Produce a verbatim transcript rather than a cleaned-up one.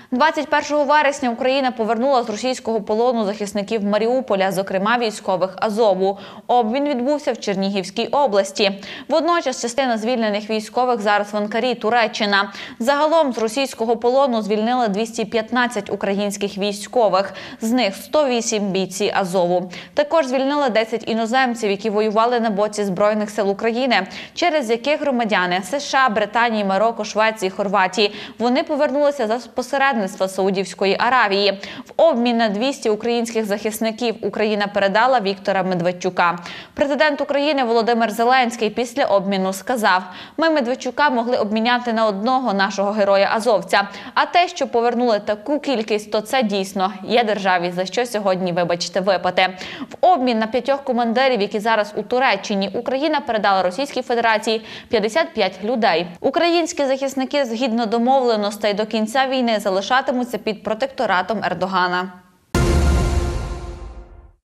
двадцять першого вересня Україна повернула з російського полону захисників Маріуполя, зокрема військових Азову. Обмін відбувся в Чернігівській області. Водночас частина звільнених військових зараз в Анкарі, Туреччина. Загалом з російського полону звільнили двісті п'ятнадцять українських військових, з них сто вісім бійці Азову. Також звільнили десять іноземців, які воювали на боці Збройних сил України, через яких громадяни США, Британії, Марокко, Швеції, Хорватії. Вони повернулися за посередництва Саудівської Аравії. В обмін на двісті українських захисників Україна передала Віктора Медведчука. Президент України Володимир Зеленський після обміну сказав: «Ми Медведчука могли обміняти на одного нашого героя-азовця. А те, що повернули таку кількість, то це дійсно є державі за що сьогодні, вибачте, випити». В обмін на п'ятьох командирів, які зараз у Туреччині, Україна передала Російській Федерації п'ятдесят п'ять людей. Українські захисники згідно домовленостей до кінця війни залишатимуться під протекторатом Ердогана.